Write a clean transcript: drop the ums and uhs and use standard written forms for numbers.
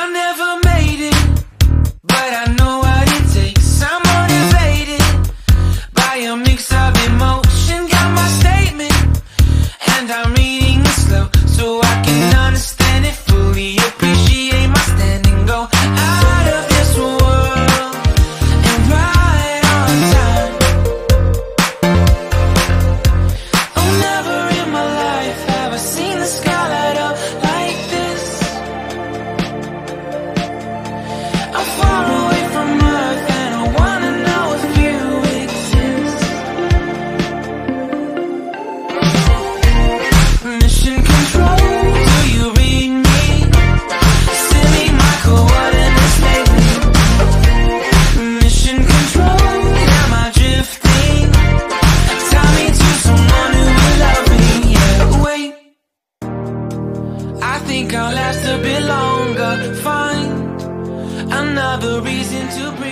I never made it, but I know what it takes. I'm motivated by a mix of emotion. Got my statement, and I'm reading it slow so I can understand it fully. Appreciate my stand and go out of this world and right on time. Oh, never in my life have I seen the sky light up like this. I'm far away from Earth and I wanna know if you exist. Mission control, do you read me? Send me my coordinates lately. Mission control, am I drifting? Tie me to someone who will love me. Yeah, wait, I think I'll last a bit longer. Find another reason to breathe.